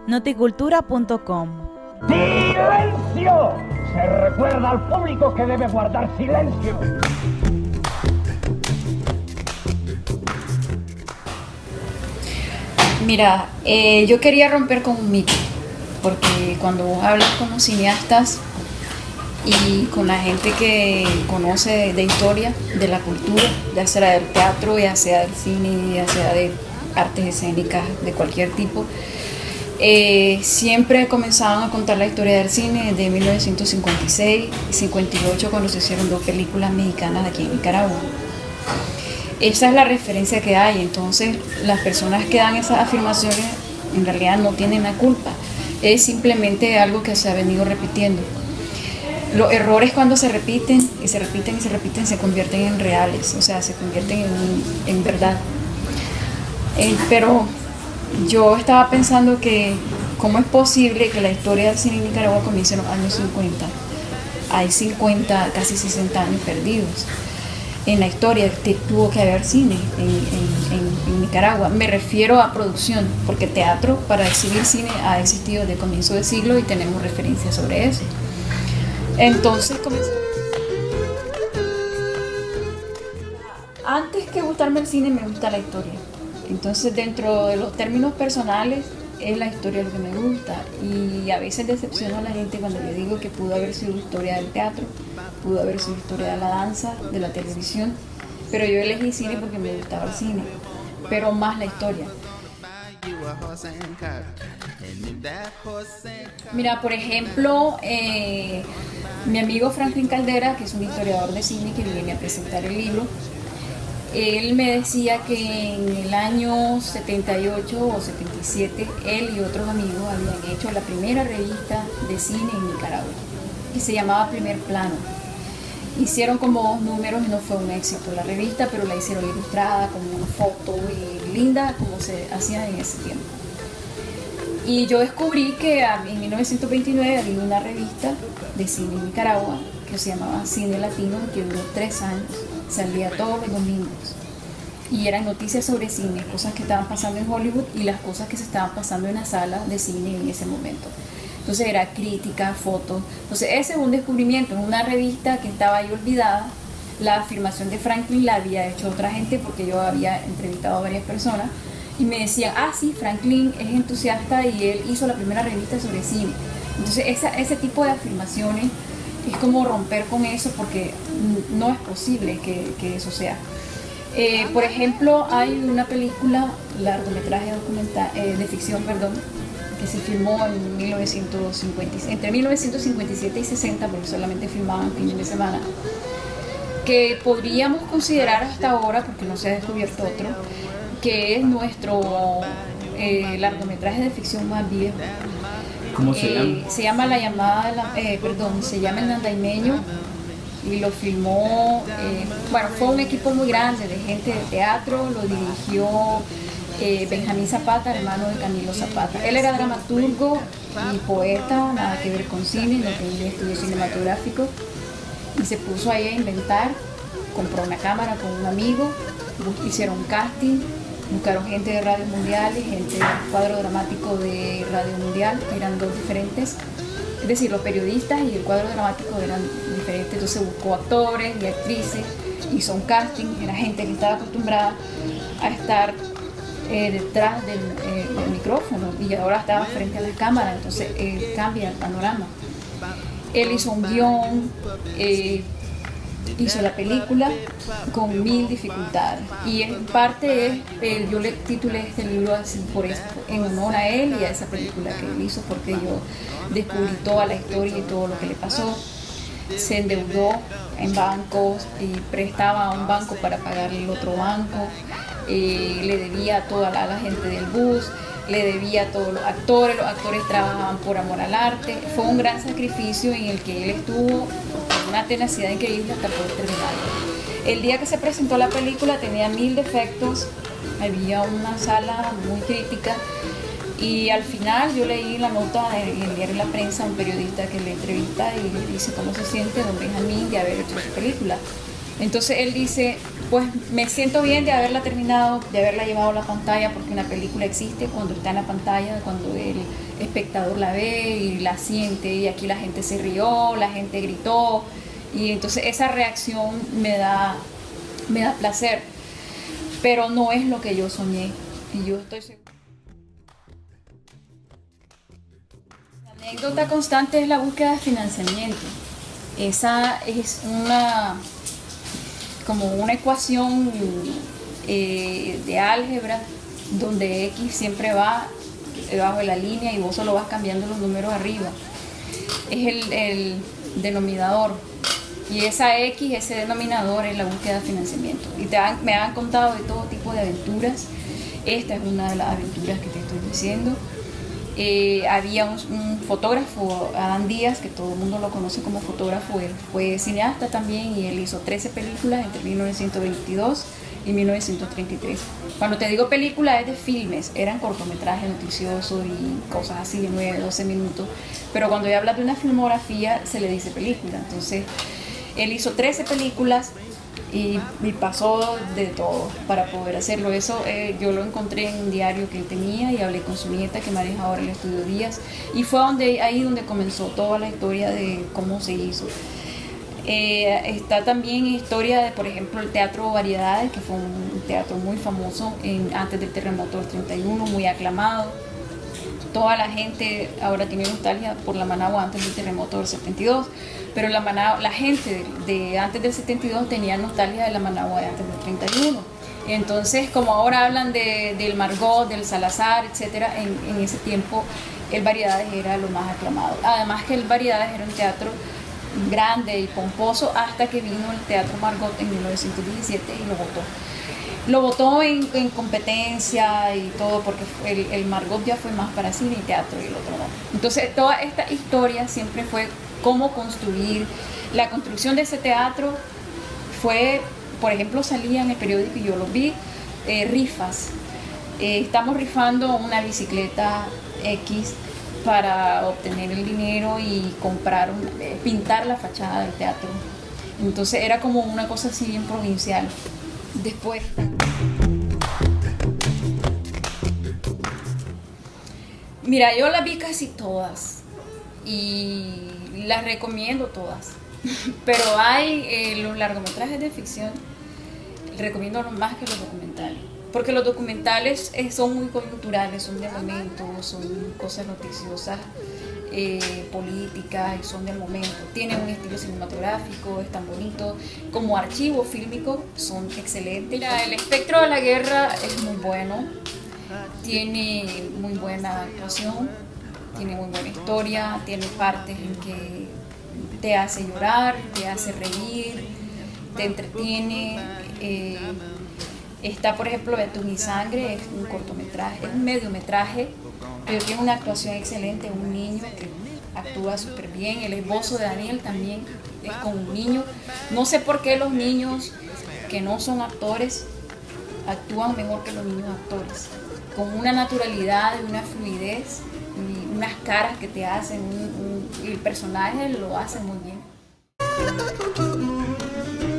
Noticultura.com. ¡Silencio! Se recuerda al público que debe guardar silencio. Mira, yo quería romper con un mito, porque cuando vos hablas con los cineastas y con la gente que conoce de historia, de la cultura, ya sea del teatro, ya sea del cine, ya sea de artes escénicas de cualquier tipo, siempre comenzaban a contar la historia del cine desde 1956 y 58, cuando se hicieron dos películas mexicanas aquí en Nicaragua. Esa es la referencia que hay. Entonces las personas que dan esas afirmaciones en realidad no tienen la culpa, es simplemente algo que se ha venido repitiendo. Los errores, cuando se repiten y se repiten y se repiten, se convierten en reales, o sea, se convierten en verdad. Pero yo estaba pensando que cómo es posible que la historia del cine en Nicaragua comience en los años 50. Hay 50, casi 60 años perdidos en la historia que tuvo que haber cine en Nicaragua. Me refiero a producción, porque teatro para exhibir cine ha existido desde comienzo del siglo y tenemos referencias sobre eso. Entonces antes que gustarme el cine, me gusta la historia. Entonces, dentro de los términos personales, es la historia lo que me gusta, y a veces decepciono a la gente cuando le digo que pudo haber sido historia del teatro, pudo haber sido historia de la danza, de la televisión, pero yo elegí cine porque me gustaba el cine, pero más la historia. Mira, por ejemplo, mi amigo Franklin Caldera, que es un historiador de cine que viene a presentar el libro, él me decía que en el año 78 o 77 él y otros amigos habían hecho la primera revista de cine en Nicaragua, que se llamaba Primer Plano. Hicieron como 2 números y no fue un éxito la revista, pero la hicieron ilustrada, con una foto y linda, como se hacía en ese tiempo. Y yo descubrí que en 1929 había una revista de cine en Nicaragua que se llamaba Cine Latino, que duró 3 años, salía todos los domingos. Y eran noticias sobre cine, cosas que estaban pasando en Hollywood y las cosas que se estaban pasando en la sala de cine en ese momento. Entonces era crítica, fotos. Entonces ese es un descubrimiento, en una revista que estaba ahí olvidada. La afirmación de Franklin la había hecho otra gente, porque yo había entrevistado a varias personas y me decían, sí, Franklin es entusiasta y él hizo la primera revista sobre cine. Entonces ese tipo de afirmaciones es como romper con eso, porque no es posible que eso sea. Por ejemplo, hay una película, largometraje de ficción, que se filmó en 1950, entre 1957 y 60, porque solamente filmaban fines de semana, que podríamos considerar hasta ahora, porque no se ha descubierto otro, que es nuestro largometraje de ficción más viejo. ¿Cómo se llama? Se llama se llama El Nandaimeño, y lo filmó, fue un equipo muy grande de gente de teatro, lo dirigió Benjamín Zapata, hermano de Camilo Zapata. Él era dramaturgo y poeta, nada que ver con cine, no tenía estudio cinematográfico, y se puso ahí a inventar, compró una cámara con un amigo, hicieron un casting, buscaron gente de Radio Mundial y gente del cuadro dramático de Radio Mundial, que eran 2 diferentes. Es decir, los periodistas y el cuadro dramático eran diferentes. Entonces buscó actores y actrices, hizo un casting, era gente que estaba acostumbrada a estar detrás del micrófono, y ahora estaba frente a la cámara. Entonces cambia el panorama. Él hizo un guión, hizo la película con 1000 dificultades, y en parte yo le titulé este libro así en honor a él y a esa película que él hizo, porque yo descubrí toda la historia y todo lo que le pasó. Se endeudó en bancos y prestaba a un banco para pagarle el otro banco, le debía a toda la gente del bus, le debía a todos los actores trabajaban por amor al arte. Fue un gran sacrificio en el que él estuvo con una tenacidad increíble hasta poder terminarlo. El día que se presentó la película tenía 1000 defectos, había una sala muy crítica, y al final yo leí la nota en el diario La Prensa, un periodista que le entrevista y le dice cómo se siente don Benjamín de haber hecho su película. Entonces él dice, pues me siento bien de haberla terminado, de haberla llevado a la pantalla, porque una película existe cuando está en la pantalla, cuando el espectador la ve y la siente, y aquí la gente se rió, la gente gritó, y entonces esa reacción me da placer, pero no es lo que yo soñé, y yo estoy segura. La anécdota constante es la búsqueda de financiamiento. Esa es como una ecuación de álgebra donde X siempre va debajo de la línea y vos solo vas cambiando los números arriba. Es el denominador, y esa X, ese denominador, es la búsqueda de financiamiento. Y me han contado de todo tipo de aventuras. Esta es una de las aventuras que te estoy diciendo. Había un fotógrafo, Adán Díaz, que todo el mundo lo conoce como fotógrafo. Él fue cineasta también, y él hizo 13 películas entre 1922 y 1933. Cuando te digo películas es de filmes, eran cortometrajes noticiosos y cosas así de 9, 12 minutos, pero cuando ya hablas de una filmografía se le dice película. Entonces él hizo 13 películas y pasó de todo para poder hacerlo. Eso yo lo encontré en un diario que él tenía, y hablé con su nieta, que maneja ahora el Estudio Díaz, y fue ahí donde comenzó toda la historia de cómo se hizo. Está también historia de, por ejemplo, el Teatro Variedades, que fue un teatro muy famoso antes del terremoto del 31, muy aclamado. Toda la gente ahora tiene nostalgia por la Managua antes del terremoto del 72, pero la gente de antes del 72 tenía nostalgia de la Managua de antes del 31. Entonces, como ahora hablan del Margot, del Salazar, etcétera, en ese tiempo el Variedades era lo más aclamado. Además que el Variedades era un teatro grande y pomposo, hasta que vino el Teatro Margot en 1917 y lo votó. Lo votó en competencia y todo, porque el Margot ya fue más para cine y teatro, y el otro no. Entonces toda esta historia siempre fue cómo construir. La construcción de ese teatro fue, por ejemplo, salía en el periódico y yo lo vi, rifas. Estamos rifando una bicicleta X para obtener el dinero y pintar la fachada del teatro. Entonces era como una cosa así bien provincial. Después, mira, yo las vi casi todas y las recomiendo todas, pero hay los largometrajes de ficción, recomiendo más que los documentales, porque los documentales son muy coyunturales, son de momento, son cosas noticiosas, políticas, y son del momento. Tienen un estilo cinematográfico, están bonitos, como archivo fílmico son excelentes. Mira, El espectro de la guerra es muy bueno, tiene muy buena actuación, tiene muy buena historia, tiene partes en que te hace llorar, te hace reír, te entretiene. Está, por ejemplo, Betún y Sangre, es un cortometraje, es un mediometraje, pero tiene una actuación excelente, un niño que actúa súper bien. El esbozo de Daniel también es con un niño. No sé por qué los niños que no son actores actúan mejor que los niños actores, con una naturalidad y una fluidez y unas caras que te hacen, y el personaje lo hace muy bien.